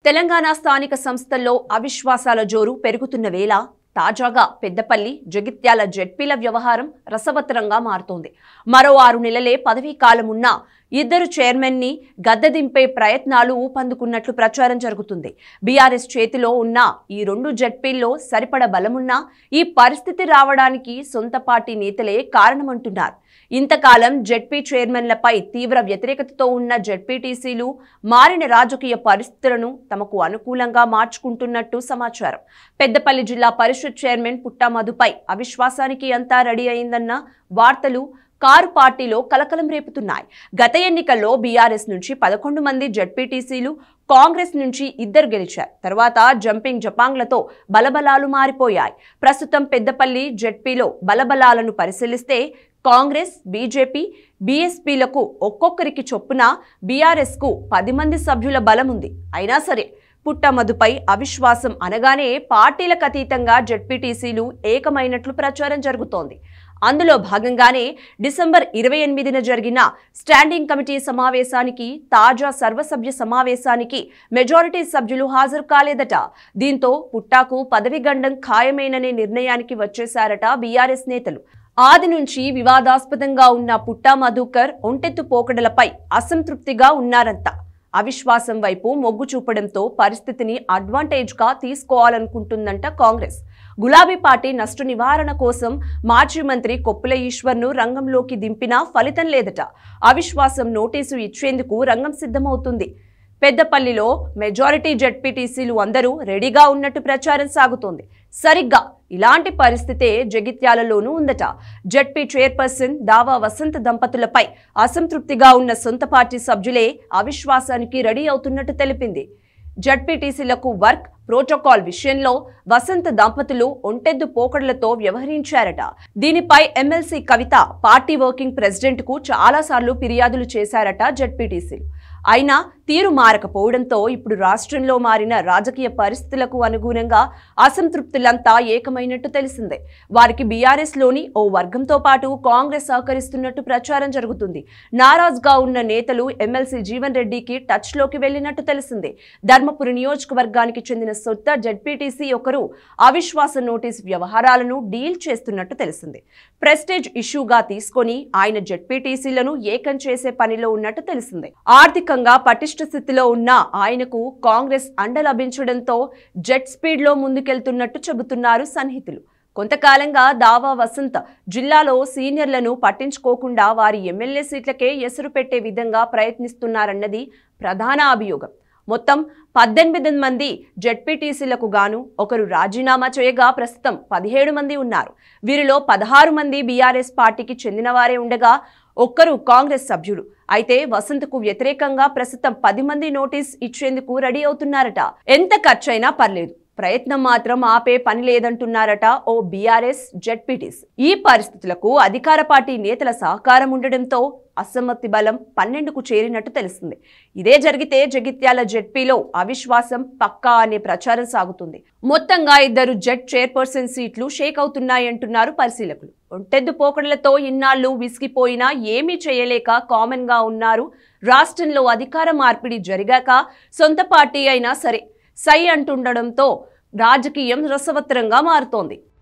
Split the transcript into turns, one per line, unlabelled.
తెలంగాణ స్థానిక సంస్థల్లో అవిశ్వాసాల జోరు పెరుగుతున్న వేళ తాజాగా పెద్దపల్లి జగిత్యాల జెడ్పీల వ్యవహారం రసవత్తరంగా మారుతోంది. మరో 6 నెలలే పదవీ కాలం ఉన్న ఇద్దరు చైర్మన్ ని గద్దెదింపే ప్రయత్నాలు ఊపందుకున్నట్లు ప్రచారం జరుగుతుంది. బీఆర్ఎస్ చేతిలో ఉన్న ఈ 2 జెడ్పీల్లో సరిపడ బలమున్నా ఈ పరిస్థితి రావడానికి సొంత పార్టీ నేతలే కారణమంటున్నారు. ఇంతకాలం జెడ్పీ చైర్మన్లపై తీవ్ర వ్యతిరేకతతో ఉన్న జెడ్పీటీసీలు మారిన రాజకీయ పరిస్థితులను తమకు అనుకూలంగా మార్చుకుంటున్నట్టు సమాచారం. పెద్దపల్లి జిల్లా పరిషత్ చైర్మన్ పుట్టా మధుపై అవిశ్వాసానికి అంతా రెడీ అయిందన్న వార్తలు కారు పార్టీలో కలకలం రేపుతున్నాయి. గత ఎన్నికల్లో బీఆర్ఎస్ నుంచి 11 మంది జెడ్పీటీసీలు, కాంగ్రెస్ నుంచి 2 గెలిచారు. తర్వాత జంపింగ్ జపాంగ్లతో బలబలాలు మారిపోయాయి. ప్రస్తుతం పెద్దపల్లి జెడ్పీలో బలబలాలను పరిశీలిస్తే కాంగ్రెస్, బీజేపీ, బీఎస్పీలకు ఒక్కొక్కరికి చొప్పున బీఆర్ఎస్కు 10 మంది సభ్యుల బలం ఉంది. అయినా సరే పుట్టా మధుపై అవిశ్వాసం అనగానే పార్టీలకు అతీతంగా జెడ్పీటీసీలు ఏకమైనట్లు ప్రచారం జరుగుతోంది. అందులో భాగంగానే డిసెంబర్ 28న జరిగిన స్టాండింగ్ కమిటీ సమావేశానికి, తాజా సర్వసభ్య సమావేశానికి మెజారిటీ సభ్యులు హాజరు కాలేదట. దీంతో పుట్టాకు పదవి గండం ఖాయమేననే నిర్ణయానికి వచ్చేశారట బీఆర్ఎస్ నేతలు. ఆది నుంచి వివాదాస్పదంగా ఉన్న పుట్టా మధుకర్ ఒంటెత్తు పోకడలపై అసంతృప్తిగా ఉన్నారంతా. అవిశ్వాసం వైపు మొగ్గు చూపడంతో పరిస్థితిని అడ్వాంటేజ్గా తీసుకోవాలనుకుంటుందంట కాంగ్రెస్. గులాబీ పార్టీ నష్ట నివారణ కోసం మాజీ మంత్రి కొప్పుల ఈశ్వర్ను రంగంలోకి దింపినా ఫలితం లేదట. అవిశ్వాసం నోటీసు ఇచ్చేందుకు రంగం సిద్ధమవుతుంది. పెద్దపల్లిలో మెజారిటీ జెడ్పీటీసీలు అందరూ రెడీగా ఉన్నట్టు ప్రచారం సాగుతోంది. సరిగ్గా ఇలాంటి పరిస్థితే జగిత్యాలలోనూ ఉందట. జెడ్పీ చైర్పర్సన్ దావా వసంత్ దంపతులపై అసంతృప్తిగా ఉన్న సొంత పార్టీ సభ్యులే అవిశ్వాసానికి రెడీ అవుతున్నట్టు తెలిపింది. జెడ్పీటీసీలకు వర్క్ ప్రోటోకాల్ విషయంలో వసంత్ దంపతులు ఒంటెద్దు పోకడలతో వ్యవహరించారట. దీనిపై MLC Kavitha party working president కు చాలాసార్లు ఫిర్యాదులు చేశారట జెడ్పీటీసీలు. అయినా తీరు మారకపోవడంతో ఇప్పుడు రాష్ట్రంలో మారిన రాజకీయ పరిస్థితులకు అనుగుణంగా అసంతృప్తులంతా ఏకమైనట్టు తెలిసిందే. వారికి బీఆర్ఎస్ లోని ఓ వర్గంతో పాటు కాంగ్రెస్ సహకరిస్తున్నట్టు ప్రచారం జరుగుతుంది. నారాజ్గా ఉన్న నేతలు ఎమ్మెల్సీ జీవన్ రెడ్డికి టచ్ లోకి వెళ్లినట్టు తెలిసిందే. ధర్మపురి నియోజకవర్గానికి చెందిన సొంత జెడ్పీటీసీ ఒకరు అవిశ్వాస నోటీసు వ్యవహారాలను డీల్ చేస్తున్నట్టు తెలిసింది. ప్రెస్టేజ్ ఇష్యూగా తీసుకొని ఆయన జెడ్పీటీసీలను ఏకం చేసే పనిలో ఉన్నట్టు తెలిసిందే. ఆర్థికంగా పటిష్ట స్థితిలో ఉన్న ఆయనకు కాంగ్రెస్ అండ లభించడంతో జెట్ స్పీడ్ లో ముందుకెళ్తున్నట్టు చెబుతున్నారు సన్నిహితులు. కొంతకాలంగా దావా వసంత్ జిల్లాలో సీనియర్లను పట్టించుకోకుండా వారి ఎమ్మెల్యే సీట్లకే ఎసురు పెట్టే విధంగా ప్రయత్నిస్తున్నారన్నది ప్రధాన అభియోగం. మొత్తం 18 మంది జెడ్పీటీసీలకు గాను ఒకరు రాజీనామా చేయగా ప్రస్తుతం 17 మంది ఉన్నారు. వీరిలో 16 మంది బీఆర్ఎస్ పార్టీకి చెందిన వారే ఉండగా ఒక్కరు కాంగ్రెస్ సభ్యుడు. అయితే వసంత్కు వ్యతిరేకంగా ప్రస్తుతం 10 మంది నోటీస్ ఇచ్చేందుకు రెడీ అవుతున్నారట. ఎంత ఖర్చైనా పర్లేదు, ప్రయత్నం మాత్రం ఆపే పని లేదంటున్నారట ఓ బీఆర్ఎస్ జెడ్పీటీసీ. ఈ పరిస్థితులకు అధికార పార్టీ నేతల సహకారం ఉండడంతో అసమ్మతి బలం 12కు చేరినట్టు తెలిసింది. ఇదే జరిగితే జగిత్యాల జెడ్పీలో అవిశ్వాసం పక్కా అనే ప్రచారం సాగుతుంది. మొత్తంగా 2 జెడ్ చైర్పర్సన్ సీట్లు షేక్ అవుతున్నాయంటున్నారు పరిశీలకులు. ఒంటెద్దు పోకడలతో ఇన్నాళ్లు విసిగిపోయినా ఏమీ చేయలేక కామన్ గా ఉన్నారు. రాష్ట్రంలో అధికార మార్పిడి జరిగాక సొంత పార్టీ అయినా సరే సై అంటుండడంతో రాజకీయం రసవత్తరంగా మారుతోంది.